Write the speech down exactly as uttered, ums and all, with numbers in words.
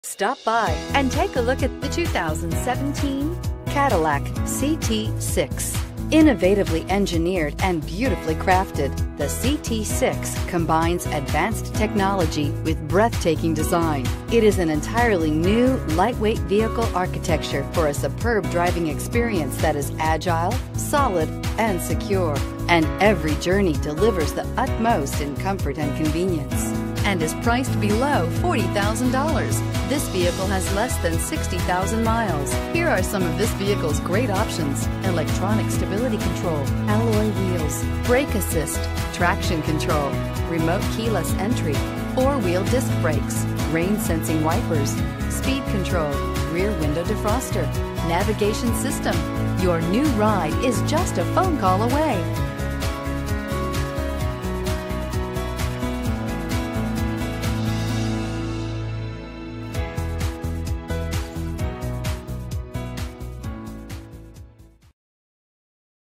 Stop by and take a look at the two thousand seventeen Cadillac C T six. Innovatively engineered and beautifully crafted, the C T six combines advanced technology with breathtaking design. It is an entirely new, lightweight vehicle architecture for a superb driving experience that is agile, solid, and secure. And every journey delivers the utmost in comfort and convenience, and is priced below forty thousand dollars. This vehicle has less than sixty thousand miles. Here are some of this vehicle's great options: electronic stability control, alloy wheels, brake assist, traction control, remote keyless entry, four-wheel disc brakes, rain sensing wipers, speed control, rear window defroster, navigation system. Your new ride is just a phone call away.